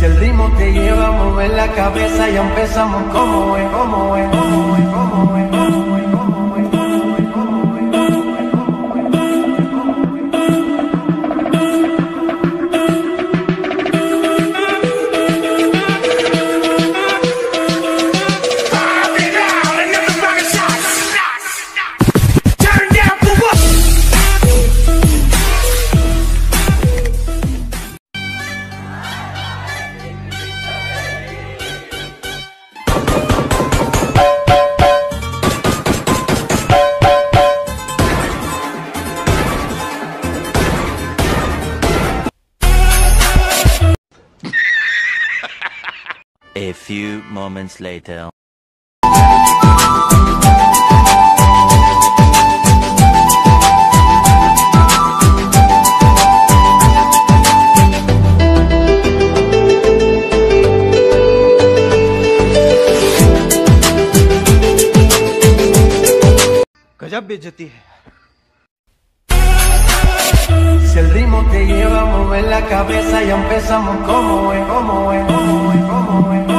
el ritmo te lleva a mover la cabeza, ya empezamos como es, como es, como es, como es, como es, como es, como es, como es, como es. A few moments later. गजब बेइज्जती है। Si el ritmo te lleva a mover la cabeza, ya empezamos como es, como es, como es, como es.